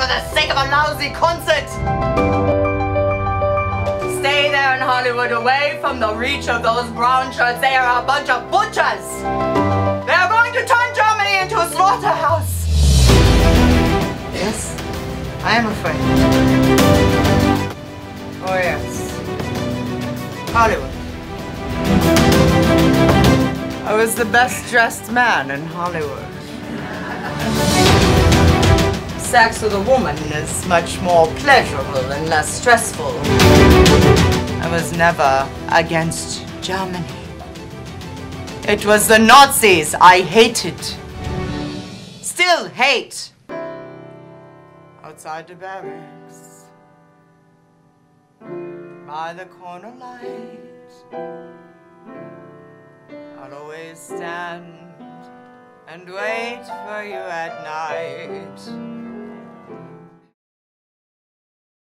for the sake of a lousy concert. Stay there in Hollywood, away from the reach of those brown shirts. They are a bunch of butchers. They are going to turn Germany into a slaughterhouse. Yes, I am afraid. Oh yes, Hollywood. I was the best dressed man in Hollywood. Sex with a woman is much more pleasurable and less stressful. I was never against Germany. It was the Nazis I hated. Still hate. Outside the barracks, by the corner light, I'll always stand and wait for you at night.